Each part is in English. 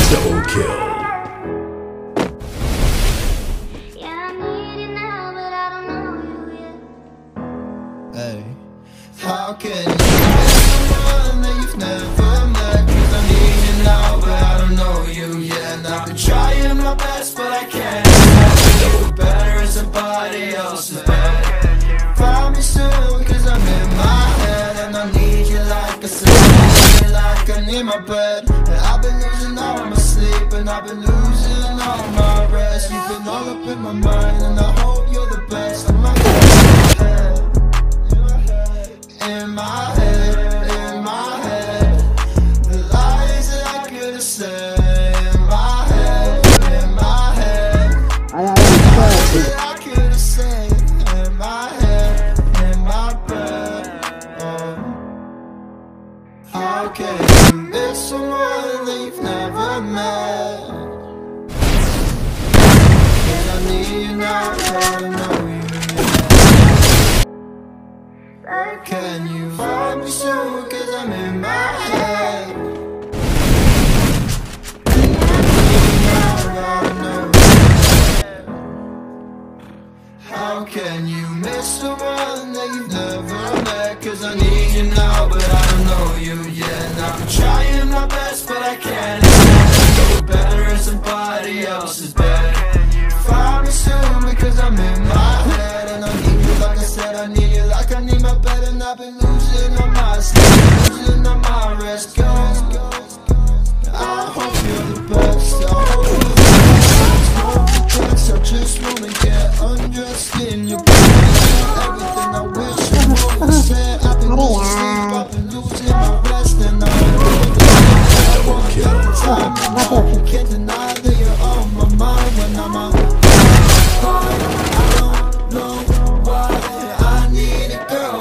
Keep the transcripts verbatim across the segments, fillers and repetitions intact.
Double kill. Hey, how can you be someone that you've never met? Cause I need you now, but I don't know you yet. And I've been trying my best, but I can't do better as somebody else's bed. Find me soon, cause I'm in my head. And I need you like I said, I need you like I need my bed. And I've been losing all my sleep, and I've been losing all my rest. You've been all up in my mind, and I hope you're the best. I'm like, in my head, in my head, the lies that I could have said. In my head, in my head, the lies that I could have said. In my head, in my bed. Oh. How can you miss someone that you've never met? And I need you now, but I don't know you. Can you find me soon, cause I'm in my head. How can you miss someone that you've never met? Cause I need you now, but I don't know you yet. And I've been trying my best, but I can't do better in somebody else's bed. Find me soon, because I'm in my head. And I need you like I said, I need you like I need my bed. And I've been losing on my sleep, losing on my rest. Go, I hope you're the best. I hope you're the best. No pretense, I just wanna get undressed in your bed. Everything I wish I would've said. I've been losing sleep, I've been losing my rest. And I'm I won't get the time enough. Can't deny that you're on my mind when I'm on. I don't know why I need a girl.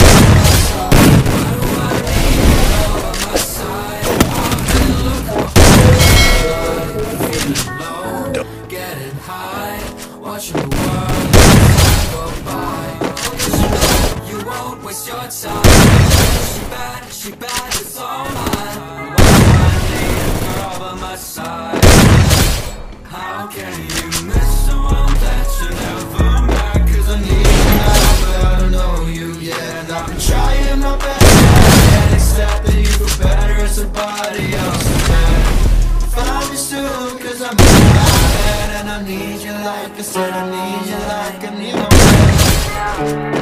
Watching the world go by, cause you know you won't waste your time. She bad, she bad, it's all mine. Why do I need a girl by my side? How can you miss someone that you never met? Cause I need you now, but I don't know you yet. And I've been trying my best, I can't accept that you feel better as somebody else's bed. Find me soon, cause I'm in my head. And I need you like I said, I need you like I need my bed.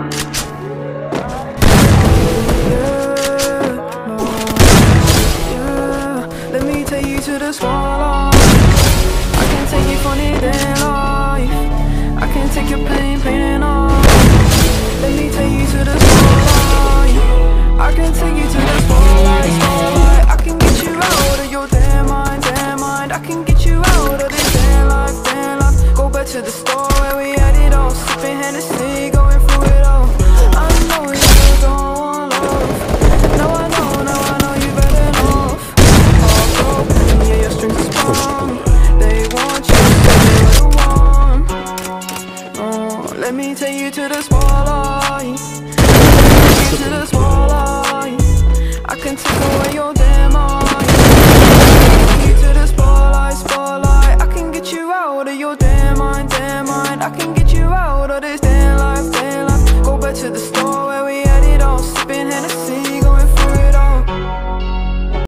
Yeah, yeah. Let me take you to the spotlight. I can take you funny than life. I can take your pain, pain and all. Let me take you to the spotlight. I can take you to the spotlight, spotlight. I can get you out of your damn mind, damn mind. I can get you out of this damn life, damn life. Go back to the store where we had it all, sipping Hennessy, going through it all. I know you don't want love. No, I know, no, I know you better know. All broken, yeah, your strings are strong. They want you to stay where you want. Oh, let me take you to the spotlight. Take you to the spotlight. I can take away your damn mind. Take you to the spotlight, spotlight. I can get you out of your damn mind, damn mind. I can get you out of this damn